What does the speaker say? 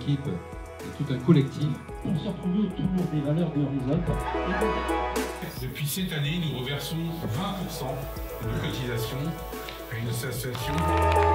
équipe et tout un collectif pour se retrouver autour des valeurs de Risolte. Depuis cette année, nous reversons 20% de cotisation à une association.